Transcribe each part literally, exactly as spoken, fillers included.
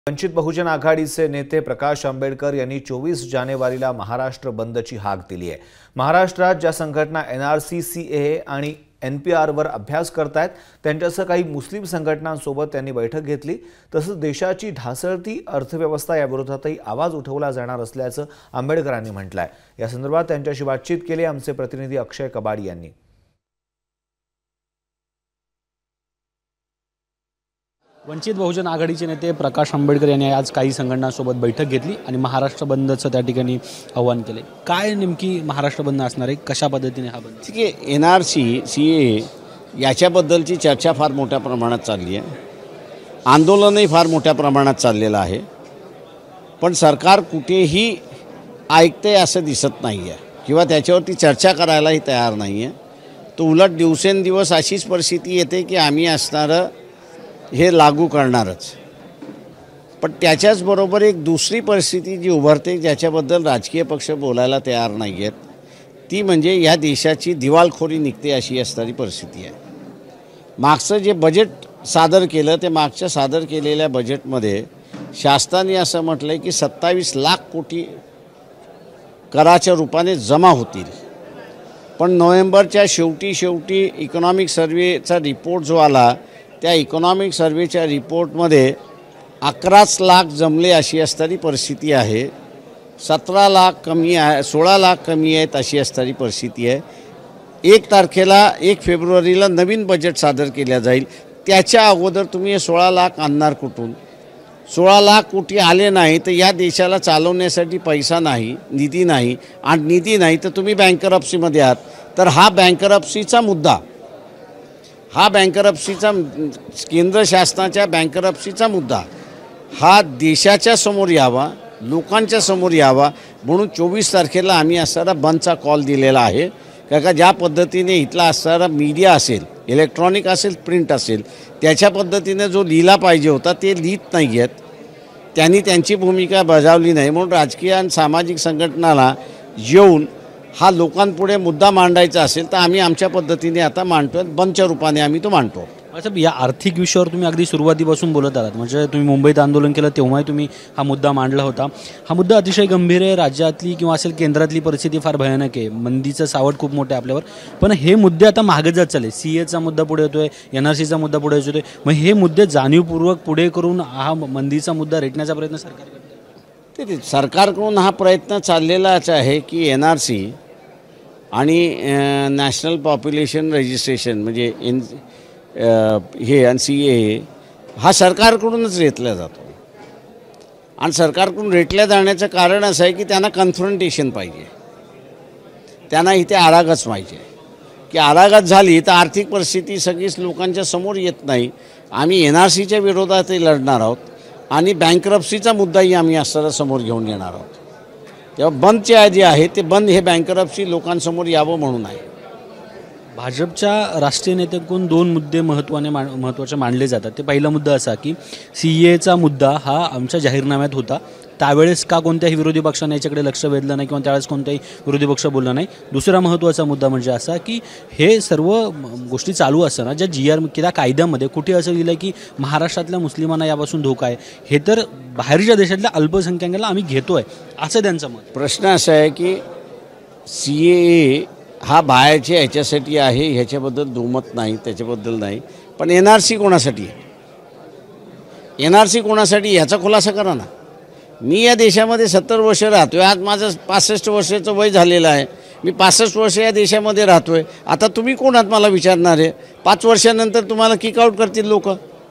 वंचित बहुजन आघाडीचे नेते प्रकाश आंबेडकर यांनी चोवीस जानेवारीला महाराष्ट्र बंदची हाक दिली आहे। महाराष्ट्रात ज्या संघटना N R C, C A A आणि एन पी आर वर अभ्यास करतायत त्यांच्यासह काही मुस्लिम संघटनांसोबत त्यांनी बैठक घेतली। तसंच देशाची ढासळती अर्थव्यवस्था या विरोधातही आवाज उठवला जाणार असल्याचं आंबेडकरांनी म्हटलंय। या संदर्भात त्यांच्याशी बातचीत केली आमचे प्रतिनिधी अक्षय कबाडी यांनी। वंचित बहुजन आघाडीचे नेते प्रकाश आंबेडकर यांनी आज काही संघटनांसोबत बैठक घेतली आणि महाराष्ट्र बंदचं त्या ठिकाणी आवाहन केले। काय नेमकी महाराष्ट्र बंद असणार आहे, कशा पद्धतीने हा बंद? ठीक आहे, N R C, C A याच्याबद्दलची चर्चा फार मोठ्या प्रमाणात चालली आहे, आंदोलनही फार मोठ्या प्रमाणात चाललेलं आहे, पण सरकार कुठेही ऐकते असं दिसत नाही आहे किंवा त्याच्यावरती चर्चा करायलाही तयार नाही आहे। तो उलट दिवसेंदिवस अशीच परिस्थिती येते की आम्ही असणारं हे लागू करणारच। पण त्याच्याचबरोबर एक दुसरी परिस्थिती जी उभारते ज्याच्याबद्दल राजकीय पक्ष बोलायला तयार नाही आहेत, ती म्हणजे या देशाची दिवाळखोरी निघते अशी असणारी परिस्थिती आहे। मागचं जे बजेट सादर केलं ते मागच्या सादर केलेल्या बजेटमध्ये शासनाने असं म्हटलं की सत्तावीस लाख कोटी कराच्या रूपाने जमा होतील, पण नोव्हेंबरच्या शेवटी शेवटी इकॉनॉमिक सर्वेचा रिपोर्ट जो आला त्या इकॉनॉमिक सर्वेच्या रिपोर्टमध्ये अकराच लाख जमले अशी असणारी परिस्थिती आहे। सतरा लाख कमी आहे, सोळा लाख कमी आहेत अशी असणारी परिस्थिती आहे। एक तारखेला एक फेब्रुवारीला नवीन बजेट सादर केल्या जाईल, त्याच्या अगोदर तुम्ही हे सोळा लाख आणणार कुठून? सोळा लाख कोटी आले नाही तर या देशाला चालवण्यासाठी पैसा नाही, निधी नाही, आणि निधी नाही तर तुम्ही बँकरप्सीमध्ये आहात। तर हा बँकरप्सीचा मुद्दा हा बँकरप्सीचा केंद्र शासनाच्या बँकरप्सीचा मुद्दा हा देशाच्या समोर यावा, लोकांच्या समोर यावा, म्हणून चोवीस तारखेला आम्ही असणारा बंदचा कॉल दिलेला आहे। कारण का ज्या पद्धतीने इथला असणारा मीडिया असेल, इलेक्ट्रॉनिक असेल, प्रिंट असेल, त्याच्या पद्धतीने जो लिहिला पाहिजे होता ते लिहित नाही आहेत, त्यांनी त्यांची भूमिका बजावली नाही, म्हणून राजकीय आणि सामाजिक संघटनाला येऊन हा लोकांपुढे मुद्दा मांडायचा असेल तर आम्ही आमच्या पद्धतीने आता मांडतो, बंदच्या रूपाने आम्ही तो मांडतो। अच्छा, या आर्थिक विषयावर तुम्ही अगदी सुरुवातीपासून बोलत आलात, म्हणजे तुम्ही मुंबईत आंदोलन केलं तेव्हाही तुम्ही हा मुद्दा मांडला होता। हा मुद्दा अतिशय गंभीर आहे, राज्यातली किंवा असेल केंद्रातली परिस्थिती फार भयानक आहे, मंदीचं सावट खूप मोठं आहे आपल्यावर, पण हे मुद्दे आता मागे जात चालले। सी एचा मुद्दा पुढे येतोय, एन आर सीचा मुद्दा पुढे येतोय, मग हे मुद्दे जाणीवपूर्वक पुढे करून हा मंदीचा मुद्दा रेटण्याचा प्रयत्न सरकार करते? ते सरकारकडून हा प्रयत्न चाललेलाच आहे की एन आर सी आणि नॅशनल पॉप्युलेशन रजिस्ट्रेशन म्हणजे एन हे आणि सी ए हा सरकारकडूनच रेटला जातो, आणि सरकारकडून रेटल्या जाण्याचं कारण असं आहे की त्यांना कन्फ्रंटेशन पाहिजे, त्यांना इथे आरागच पाहिजे की आरागत झाली तर आर्थिक परिस्थिती सगळीच लोकांच्या समोर येत नाही। आम्ही एन आर सीच्या विरोधातही लढणार आहोत आणि बँकरप्सीचा मुद्दाही आम्ही असणारा समोर घेऊन येणार आहोत। तेव्हा बंदचे जे आहे ते बंद हे बँकरप्सी लोकांसमोर यावं म्हणून आहे। भाजपच्या राष्ट्रीय नेत्यांकडून दोन मुद्दे महत्त्वाने मान महत्त्वाचे मानले जातात। ते पहिला मुद्दा असा की सी एचा मुद्दा हा आमच्या जाहीरनाम्यात होता, त्यावेळेस का कोणत्याही विरोधी पक्षाने याच्याकडे लक्ष वेधलं नाही किंवा त्यावेळेस कोणताही विरोधी पक्ष बोलला नाही। दुसरा महत्त्वाचा मुद्दा म्हणजे असा की हे सर्व गोष्टी चालू असताना ज्या जी आर किंवा कायद्यामध्ये कुठे असं लिहिलं की महाराष्ट्रातल्या मुस्लिमांना यापासून धोका आहे, हे तर बाहेरच्या देशातल्या अल्पसंख्याकांना आम्ही घेतो आहे असं त्यांचं मत। प्रश्न असा आहे की सी ए हा बाहेरच्या ह्याच्यासाठी आहे, ह्याच्याबद्दल दुमत नाही, त्याच्याबद्दल नाही, पण एन आर सी कोणासाठी आहे? एन आर सी कोणासाठी याचा खुलासा करा ना। मी या देशामध्ये सत्तर वर्ष राहतो आहे, आज माझं पासष्ट वर्षाचं वय झालेलं आहे, मी पासष्ट वर्ष या देशामध्ये राहतो आहे। आता तुम्ही कोण आहात मला विचारणार आहे? पाच वर्षानंतर तुम्हाला किकआउट करतील लोक,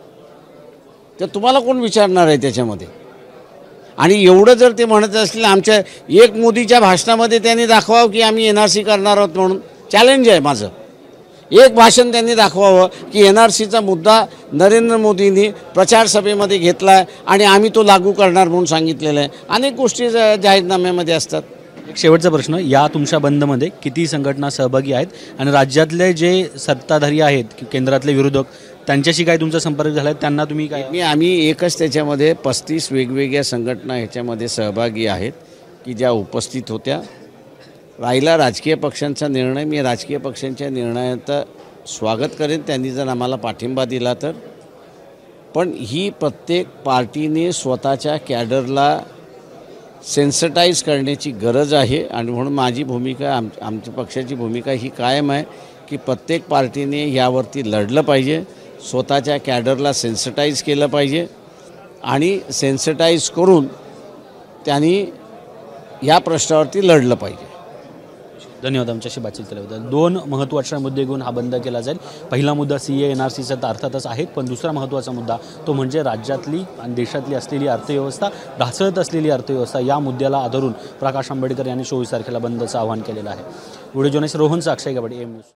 तर तुम्हाला कोण विचारणार आहे त्याच्यामध्ये? आणि एवढं जर ते म्हणत असतील, आमच्या एक मोदीच्या भाषणामध्ये त्यांनी दाखवावं की आम्ही एन आर सी करणार आहोत म्हणून, चॅलेंज आहे माझं। एक भाषण त्यांनी दाखवावं की एन आर सीचा मुद्दा नरेंद्र मोदींनी प्रचारसभेमध्ये घेतला आहे आणि आम्ही तो लागू करणार म्हणून सांगितलेलं आहे। अनेक गोष्टी जाहीरनाम्यामध्ये असतात। एक शेवटचा प्रश्न, या तुमच्या बंदमध्ये किती संघटना सहभागी आहेत आणि राज्यातले जे सत्ताधारी आहेत केंद्रातले विरोधक त्यांच्याशी काय तुमचा संपर्क झाला, त्यांना तुम्ही काय? मी आम्ही एकच त्याच्यामध्ये पस्तीस वेगवेगळ्या संघटना ह्याच्यामध्ये सहभागी आहेत की ज्या उपस्थित होत्या। राहिला राजकीय पक्षांचा निर्णय, मी राजकीय पक्षांच्या निर्णयाचं स्वागत करेन, त्यांनी जर आम्हाला पाठिंबा दिला तर पण ही प्रत्येक पार्टीने स्वतःच्या कॅडरला सेन्सिटाईज करण्याची गरज आहे आणि म्हणून माझी भूमिका आम आमच्या पक्षाची भूमिका ही कायम आहे की प्रत्येक पार्टीने यावरती लढलं पाहिजे, स्वतःच्या कॅडरला सेन्सिटाईज केलं पाहिजे आणि सेन्सिटाईज करून त्यांनी या प्रश्नावरती लढलं पाहिजे. धन्यवाद आमच्याशी बातचीत केल्याबद्दल. दोन महत्त्वाचे मुद्दे घेऊन हा बंद केला जाईल. पहिला मुद्दा सी ए एन आर सीचा तर अर्थातच आहेत, पण दुसरा महत्त्वाचा मुद्दा तो म्हणजे राज्यातली आणि देशातली असलेली अर्थव्यवस्था, ढासळत असलेली अर्थव्यवस्था. या मुद्द्याला आधरून प्रकाश आंबेडकर यांनी चोवीस तारखेला बंदचं आवाहन केलेलं आहे. Video journalist Rohan Sakshi Gawade, M news.